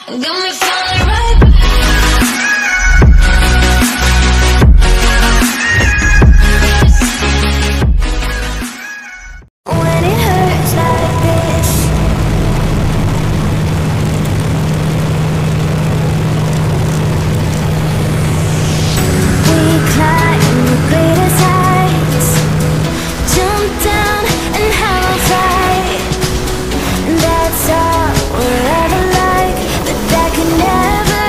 Got me falling right back. When it hurts like this, we climb the greatest heights, jump down and have a fight. That's all we'll ever like, but that can never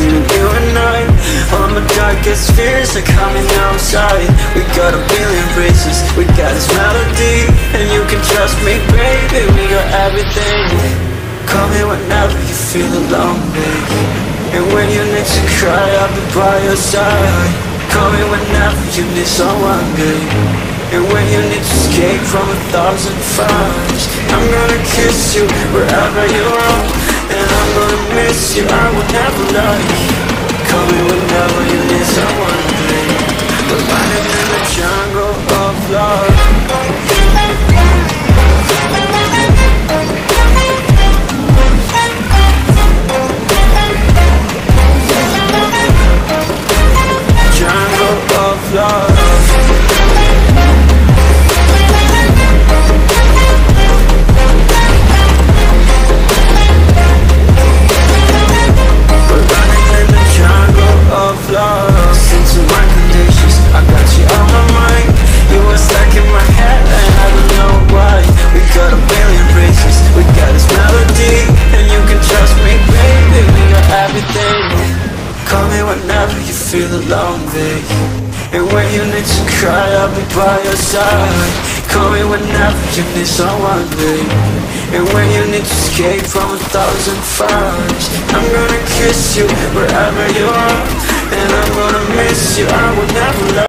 between you and I. All my darkest fears are coming outside. We got a billion races, we got this melody, and you can trust me, baby, we got everything. Call me whenever you feel alone, baby, and when you need to cry, I'll be by your side. Call me whenever you need someone, baby, and when you need to escape from 1,000 fires. I'm gonna kiss you wherever you are, and I'm gonna miss you, I will never lie. Call me whenever you need someone, baby. We're running in the jungle of love. Feel alone, babe, and when you need to cry, I'll be by your side. Call me whenever you need someone, babe, and when you need to escape from 1,000 fires. I'm gonna kiss you wherever you are, and I'm gonna miss you, I will never love.